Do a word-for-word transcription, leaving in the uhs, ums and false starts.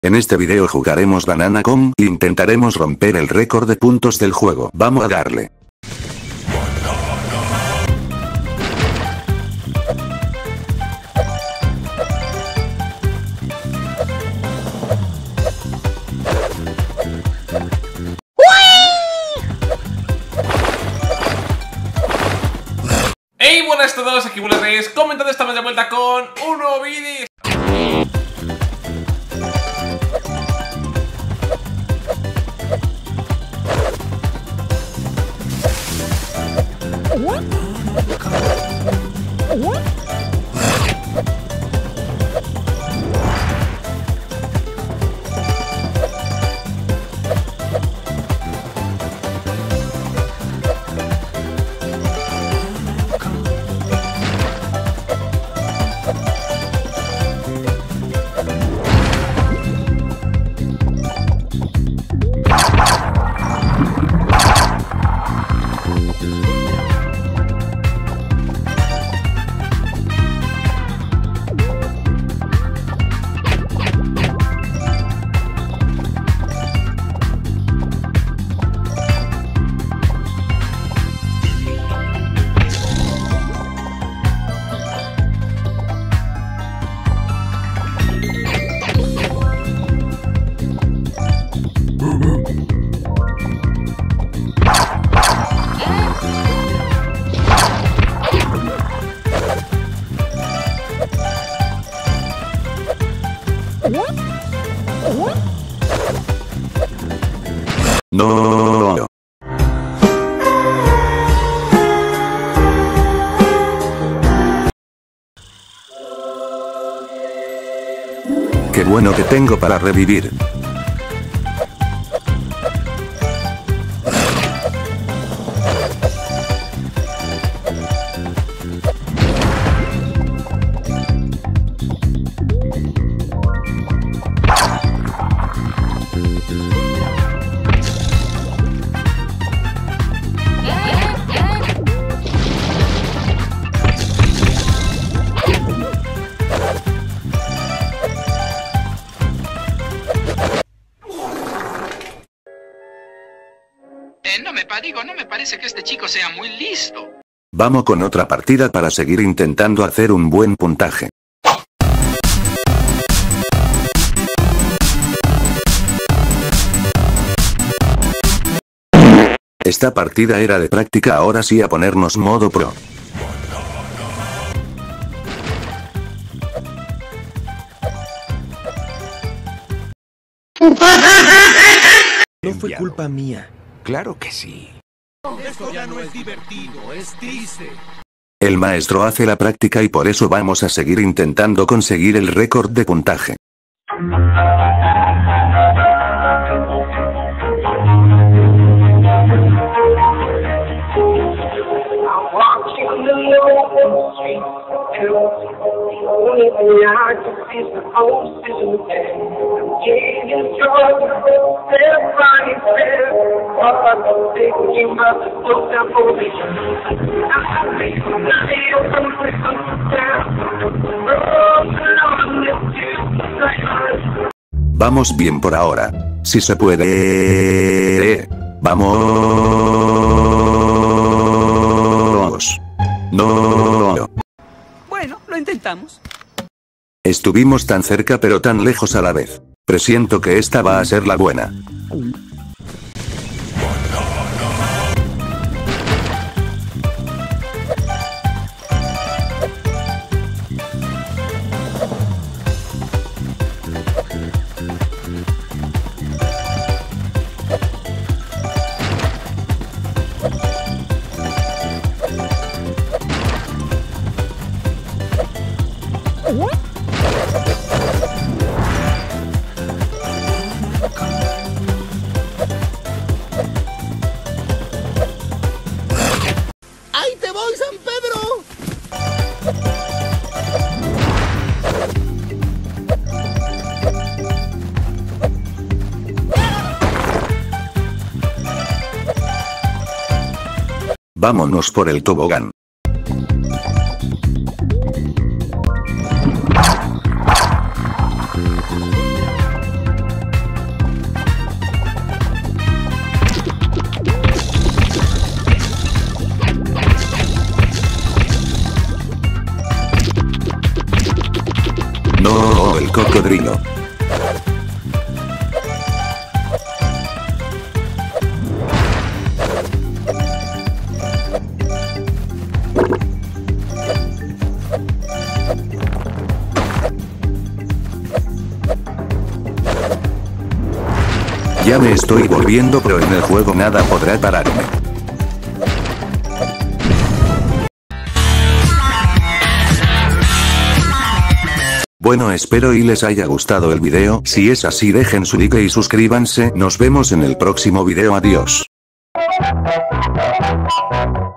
En este video jugaremos Banana Kong e intentaremos romper el récord de puntos del juego. Vamos a darle. Hey, buenas a todos, aquí Bull Reyes, comentando, estamos de vuelta con un nuevo vídeo. No. Qué bueno que tengo para revivir. No me, digo, no me parece que este chico sea muy listo. Vamos con otra partida para seguir intentando hacer un buen puntaje. Esta partida era de práctica, ahora sí a ponernos modo pro. No fue culpa mía. Claro que sí. Esto ya no es divertido, es triste. El maestro hace la práctica y por eso vamos a seguir intentando conseguir el récord de puntaje. Vamos bien por ahora. Si se puede. Vamos. No. Bueno, lo intentamos. Estuvimos tan cerca pero tan lejos a la vez. Presiento que esta va a ser la buena. ¡Ahí te voy, San Pedro! Vámonos por el tobogán. tranquilo. Ya me estoy volviendo pro en el juego, nada podrá pararme. Bueno, espero y les haya gustado el video. Si es así, dejen su like y suscríbanse. Nos vemos en el próximo video. Adiós.